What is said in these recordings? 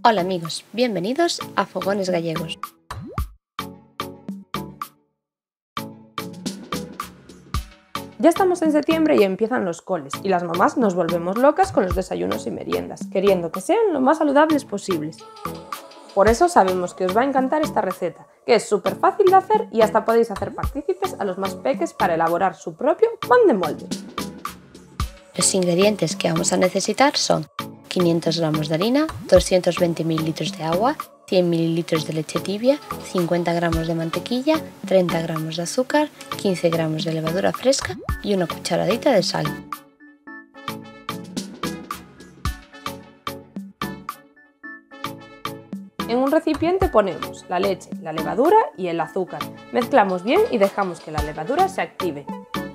Hola amigos, bienvenidos a Fogones Gallegos. Ya estamos en septiembre y empiezan los coles, y las mamás nos volvemos locas con los desayunos y meriendas, queriendo que sean lo más saludables posibles. Por eso sabemos que os va a encantar esta receta, que es súper fácil de hacer y hasta podéis hacer partícipes a los más peques para elaborar su propio pan de molde. Los ingredientes que vamos a necesitar son 500 gramos de harina, 220 ml de agua, 100 ml de leche tibia, 50 gramos de mantequilla, 30 gramos de azúcar, 15 gramos de levadura fresca y una cucharadita de sal. En un recipiente ponemos la leche, la levadura y el azúcar. Mezclamos bien y dejamos que la levadura se active.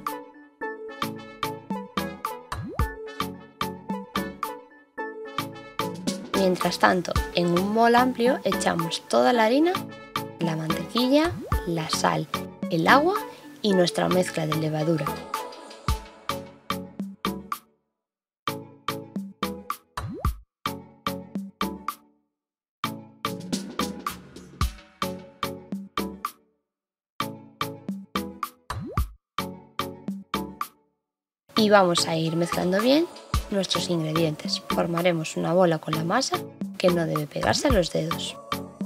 Mientras tanto, en un bol amplio echamos toda la harina, la mantequilla, la sal, el agua y nuestra mezcla de levadura. Y vamos a ir mezclando bien nuestros ingredientes. Formaremos una bola con la masa que no debe pegarse a los dedos.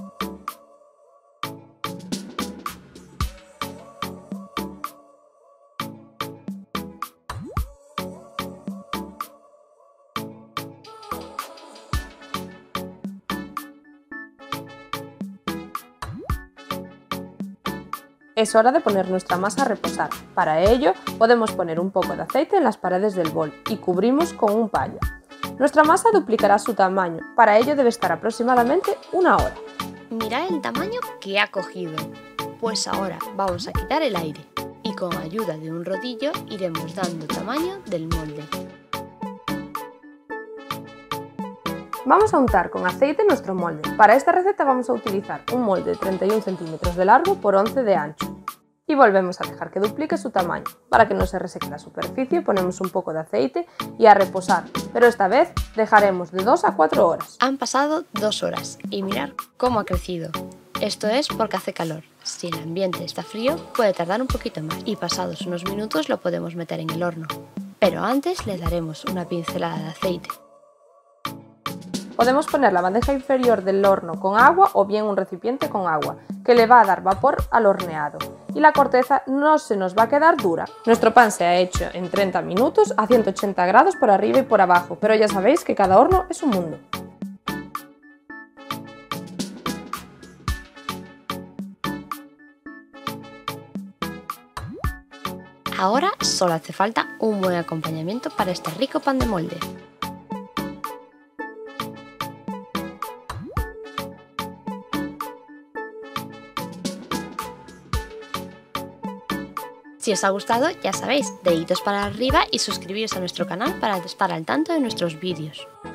Es hora de poner nuestra masa a reposar. Para ello, podemos poner un poco de aceite en las paredes del bol y cubrimos con un paño. Nuestra masa duplicará su tamaño. Para ello debe estar aproximadamente una hora. Mirad el tamaño que ha cogido. Pues ahora vamos a quitar el aire y con ayuda de un rodillo iremos dando tamaño del molde. Vamos a untar con aceite nuestro molde. Para esta receta vamos a utilizar un molde de 31 centímetros de largo por 11 de ancho. Y volvemos a dejar que duplique su tamaño. Para que no se reseque la superficie ponemos un poco de aceite y a reposar, pero esta vez dejaremos de 2 a 4 horas. Han pasado 2 horas y mirad cómo ha crecido. Esto es porque hace calor. Si el ambiente está frío puede tardar un poquito más y pasados unos minutos lo podemos meter en el horno. Pero antes le daremos una pincelada de aceite. Podemos poner la bandeja inferior del horno con agua o bien un recipiente con agua, que le va a dar vapor al horneado. Y la corteza no se nos va a quedar dura. Nuestro pan se ha hecho en 30 minutos a 180 grados por arriba y por abajo, pero ya sabéis que cada horno es un mundo. Ahora solo hace falta un buen acompañamiento para este rico pan de molde. Si os ha gustado, ya sabéis, deditos para arriba y suscribiros a nuestro canal para estar al tanto de nuestros vídeos.